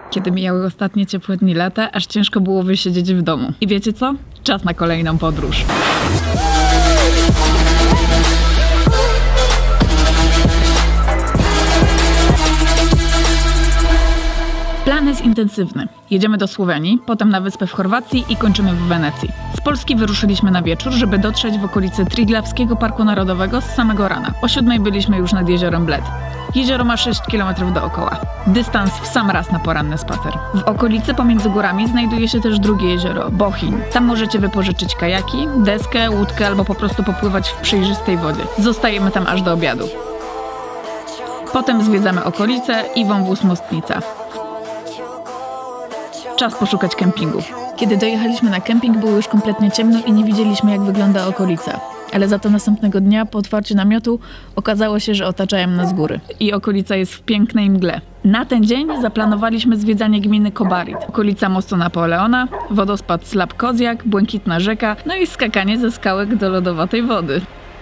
Kiedy mijały ostatnie ciepłe dni lata, aż ciężko było wysiedzieć w domu. I wiecie co? Czas na kolejną podróż. Plan jest intensywny. Jedziemy do Słowenii, potem na wyspę w Chorwacji i kończymy w Wenecji. Z Polski wyruszyliśmy na wieczór, żeby dotrzeć w okolice Triglavskiego Parku Narodowego z samego rana. O 7 byliśmy już nad jeziorem Bled. Jezioro ma 6 km dookoła. Dystans w sam raz na poranny spacer. W okolicy pomiędzy górami znajduje się też drugie jezioro, Bohinj. Tam możecie wypożyczyć kajaki, deskę, łódkę albo po prostu popływać w przejrzystej wodzie. Zostajemy tam aż do obiadu. Potem zwiedzamy okolice i wąwóz Mostnica. Czas poszukać kempingu. Kiedy dojechaliśmy na kemping, było już kompletnie ciemno i nie widzieliśmy, jak wygląda okolica. Ale za to następnego dnia, po otwarciu namiotu, okazało się, że otaczają nas góry. I okolica jest w pięknej mgle. Na ten dzień zaplanowaliśmy zwiedzanie gminy Kobarid. Okolica mostu Napoleona, wodospad Slap Kozjak, błękitna rzeka, no i skakanie ze skałek do lodowatej wody.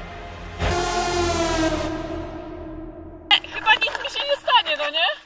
Chyba nic mi się nie stanie, no nie?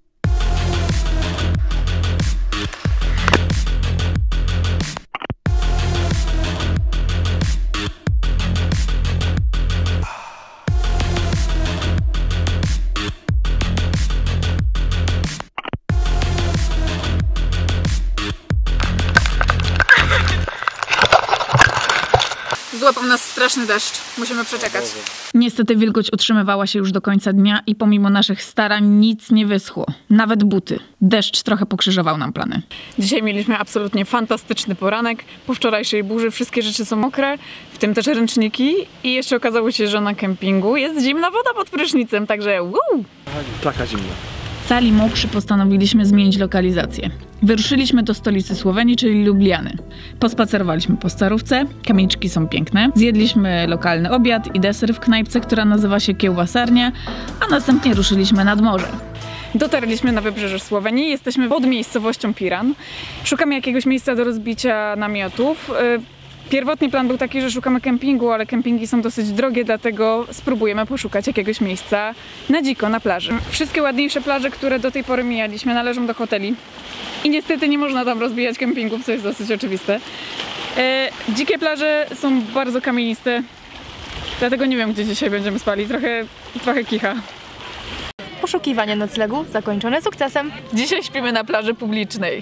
Złapał nas straszny deszcz. Musimy przeczekać. Niestety wilgoć utrzymywała się już do końca dnia i pomimo naszych starań nic nie wyschło. Nawet buty. Deszcz trochę pokrzyżował nam plany. Dzisiaj mieliśmy absolutnie fantastyczny poranek. Po wczorajszej burzy wszystkie rzeczy są mokre, w tym też ręczniki. I jeszcze okazało się, że na kempingu jest zimna woda pod prysznicem, także woo! Plaka zimna. Cali mokrzy postanowiliśmy zmienić lokalizację. Wyruszyliśmy do stolicy Słowenii, czyli Lubliany. Pospacerowaliśmy po Starówce, kamieniczki są piękne, zjedliśmy lokalny obiad i deser w knajpce, która nazywa się Kiełbasarnia, a następnie ruszyliśmy nad morze. Dotarliśmy na wybrzeże Słowenii, jesteśmy pod miejscowością Piran. Szukamy jakiegoś miejsca do rozbicia namiotów. Pierwotny plan był taki, że szukamy kempingu, ale kempingi są dosyć drogie, dlatego spróbujemy poszukać jakiegoś miejsca na dziko, na plaży. Wszystkie ładniejsze plaże, które do tej pory mijaliśmy, należą do hoteli. I niestety nie można tam rozbijać kempingów, co jest dosyć oczywiste. Dzikie plaże są bardzo kamieniste, dlatego nie wiem, gdzie dzisiaj będziemy spali. Trochę kicha. Poszukiwanie noclegu zakończone sukcesem. Dzisiaj śpimy na plaży publicznej.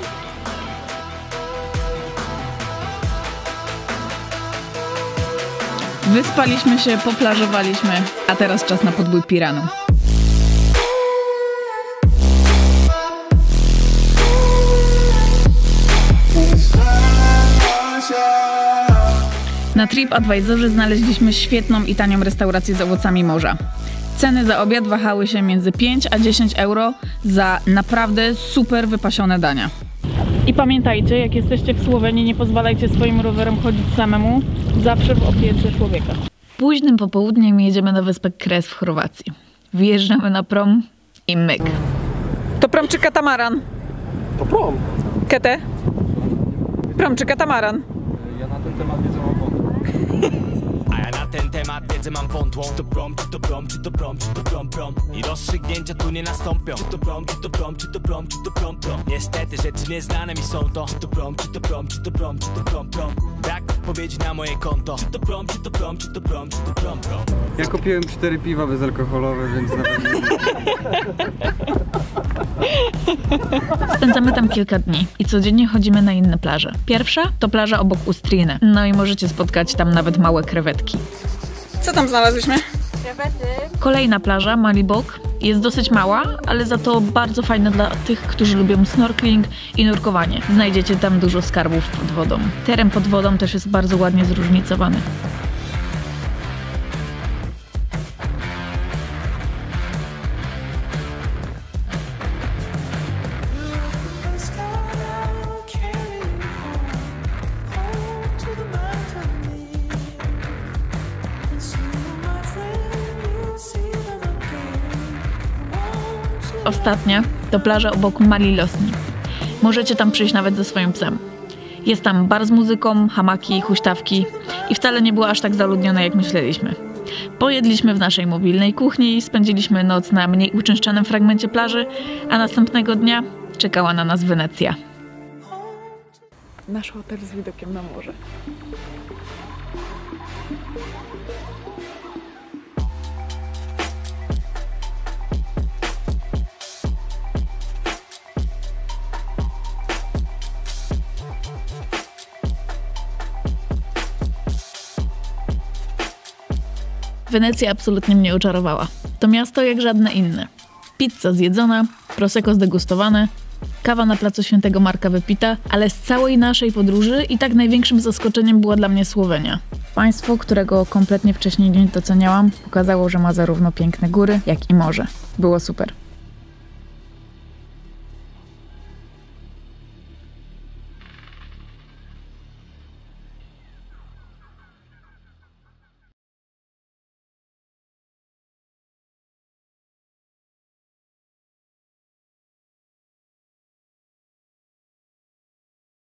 Wyspaliśmy się, poplażowaliśmy, a teraz czas na podbój Piranu. Na TripAdvisorze znaleźliśmy świetną i tanią restaurację z owocami morza. Ceny za obiad wahały się między 5 a 10 euro za naprawdę super wypasione dania. I pamiętajcie, jak jesteście w Słowenii, nie pozwalajcie swoim rowerom chodzić samemu, zawsze w opiece człowieka. Późnym popołudniem jedziemy na wyspę Cres w Chorwacji. Wjeżdżamy na prom i myk. To prom czy katamaran? To prom. Kete? Prom czy katamaran? Ja na ten temat wiedzę mam wątłą. A ja na ten temat wiedzę mam wątłą. Czy to prom, czy to prom, czy to prom, czy to prom, prom. I rozstrzygnięcia tu nie nastąpią. Czy to prom, czy to prom, czy to prom, czy to prom, prom. Niestety rzeczy nieznane mi są to. Czy to prom, czy to prom, czy to prom, czy to prom, prom. Brak odpowiedzi na moje konto. Czy to prom, czy to prom, czy to prom, czy to prom, prom. Ja kupiłem 4 piwa bezalkoholowe, więc nawet nie... Spędzamy tam kilka dni i codziennie chodzimy na inne plaże. Pierwsza to plaża obok Ustriny. No i możecie spotkać tam nawet małe krewetki. Co tam znalazłyśmy? Krewety. Kolejna plaża, Malibok, jest dosyć mała, ale za to bardzo fajna dla tych, którzy lubią snorkeling i nurkowanie. Znajdziecie tam dużo skarbów pod wodą. Teren pod wodą też jest bardzo ładnie zróżnicowany. Ostatnia to plaża obok Malilosni. Możecie tam przyjść nawet ze swoim psem. Jest tam bar z muzyką, hamaki, huśtawki i wcale nie było aż tak zaludnione, jak myśleliśmy. Pojedliśmy w naszej mobilnej kuchni, spędziliśmy noc na mniej uczęszczanym fragmencie plaży, a następnego dnia czekała na nas Wenecja. Nasz hotel z widokiem na morze. Wenecja absolutnie mnie oczarowała. To miasto jak żadne inne. Pizza zjedzona, prosecco zdegustowane, kawa na placu Świętego Marka wypita, ale z całej naszej podróży i tak największym zaskoczeniem była dla mnie Słowenia. Państwo, którego kompletnie wcześniej nie doceniałam, pokazało, że ma zarówno piękne góry, jak i morze. Było super.